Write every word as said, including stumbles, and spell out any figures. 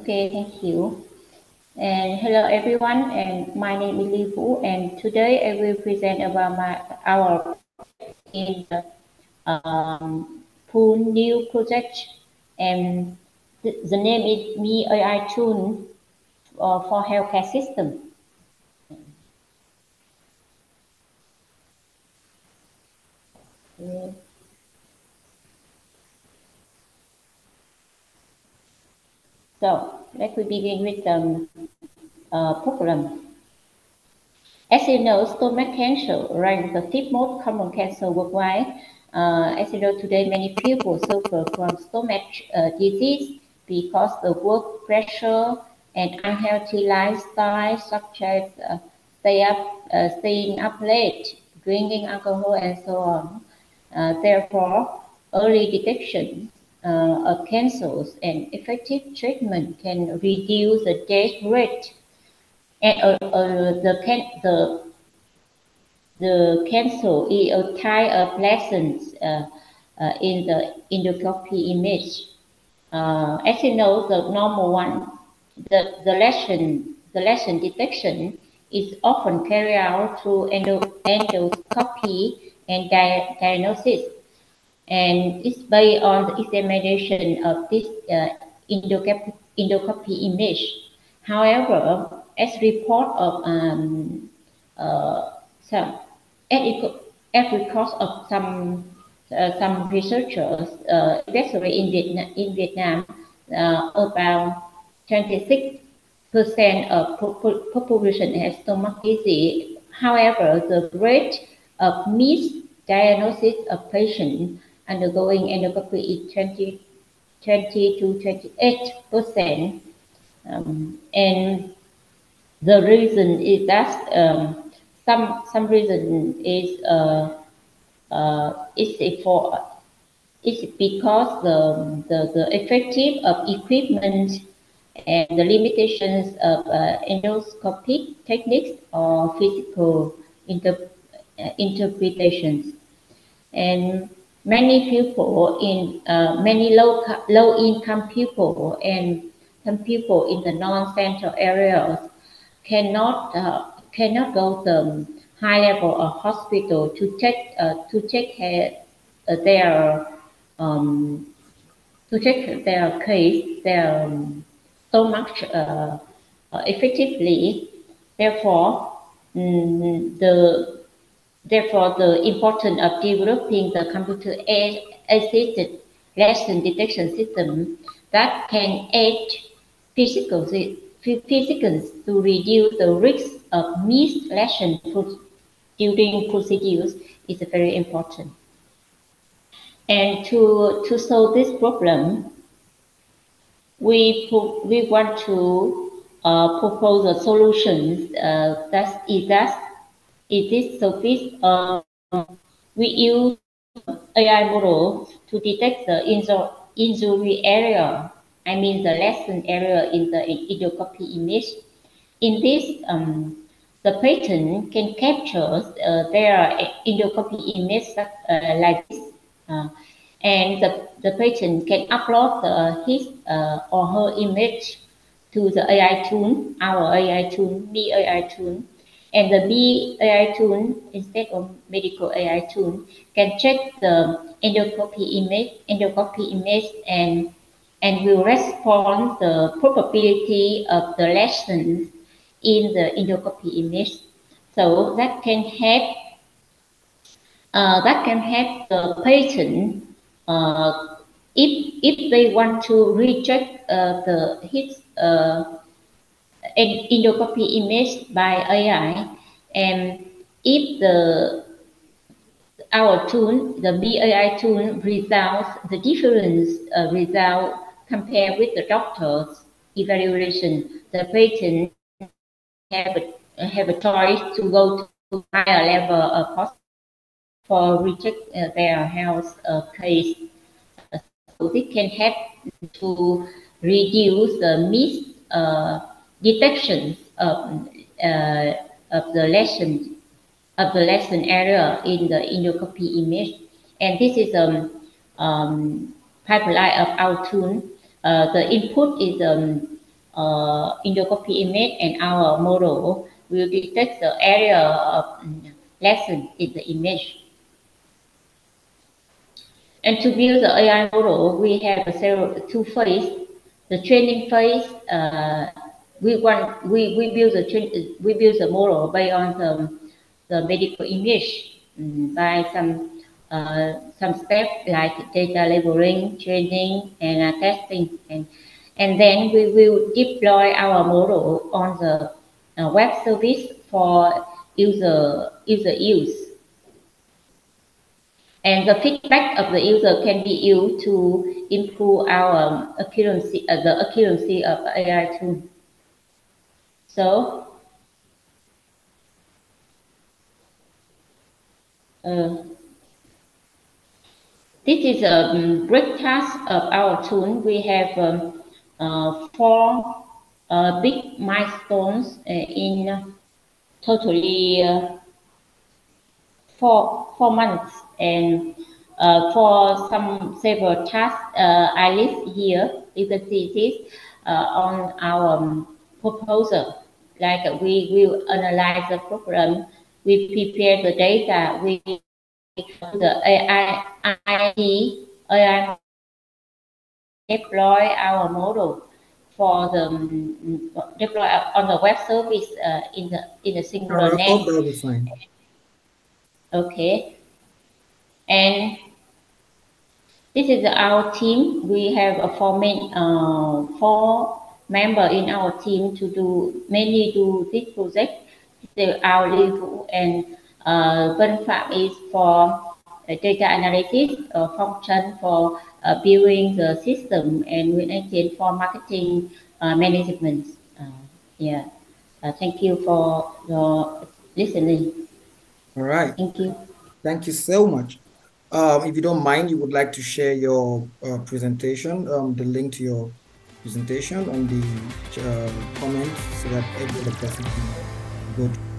Okay, thank you. And hello everyone, and my name is Li Fu, and today I will present about my our in the um, Pool new project, and the, the name is Me A I Tool uh, for healthcare system. Okay. So let me begin with the uh, problem. As you know, stomach cancer ranks the fifth most common cancer worldwide. Uh, as you know, today many people suffer from stomach uh, disease because of work pressure and unhealthy lifestyle, such as uh, stay up, uh, staying up late, drinking alcohol, and so on. Uh, therefore, early detection uh, of cancers and effective treatment can reduce the death rate and uh, uh, the, can, the the cancer is a type of lessons uh, uh, in the endoscopy image. Uh, as you know, the normal one, the, the lesion, the lesion detection is often carried out through endo, endoscopy and di diagnosis, and it's based on the examination of this uh, endoscopy, endoscopy image. However, as report of um, uh, some at because of some uh, some researchers, uh, especially in Vietnam, in Vietnam, uh, about twenty-six percent of population has stomach disease. However, the rate of misdiagnosis of patients undergoing endoscopy is twenty, twenty to twenty-eight percent, um, and the reason is that um, some some reason is uh, uh, is for is because the, the the effective of equipment and the limitations of uh, endoscopic techniques or physical inter, uh, interpretations, and many people in uh, many low low income people and some people in the non-central areas cannot uh, cannot go to high level of hospital to check uh, to check uh, their um, to check their case their um, stomach uh, uh, effectively. Therefore, um, the therefore the importance of developing the computer assisted lesion detection system that can aid physical physicians to reduce the risk of missed lesion during procedures is very important. And to, to solve this problem, we, we want to uh, propose a solution uh, that is that is this service. Uh, we use A I model to detect the injury area, I mean the lesion area in the endoscopy image. In this, um, the patient can capture uh, their endoscopy image uh, like this, uh, and the, the patient can upload uh, his uh, or her image to the A I tool, our A I tool, Me A I tool, and the Me A I tool, instead of medical A I tool, can check the endoscopy image, endoscopy image, and and will respond the probability of the lesions in the endoscopy image. So that can help uh, that can help the patient uh, if if they want to reject uh, the his uh, endoscopy image by A I, and if the our tool, the B A I tool, results the difference uh, result compared with the doctor's evaluation, the patient have a, have a choice to go to higher level of hospital for reject uh, their health uh, case. So this can help to reduce the mis uh, detections of, uh, of the lesion of the lesion area in the endoscopy image. And this is a um, um, pipeline of our tool. Uh, the input is um, uh, endoscopy image, and our model will detect the area of lesion in the image. And to build the A I model, we have several two phases. The training phase, uh, we want we, we build the we build the model based on the, the medical image um, by some uh, some steps like data labeling, training, and uh, testing, and and then we will deploy our model on the uh, web service for user user use. And the feedback of the user can be used to improve our accuracy, uh, the accuracy of A I tool. So, uh, this is a um, great task of our tool. We have um, uh, four uh, big milestones uh, in totally uh, four, four months. And uh, for some several tasks, uh, I list here, you can see this uh, on our um, proposal. Like uh, we will analyze the program, we prepare the data, we do the A I, I T, A I deploy our model for the um, deploy on the web service uh, in the in a singular I net. hope that will be fine. Okay, and this is our team. We have a four main, uh, four member in our team to do mainly do this project. The our level and uh, Vân Phạm is for uh, data analysis, uh, function for uh, building the system, and Nguyễn Anh Chiến for marketing uh, management. Uh, yeah, uh, thank you for your listening. All right. Thank you. Thank you so much. Um, if you don't mind, you would like to share your uh, presentation, um, the link to your presentation on the uh, comments so that every other person can go to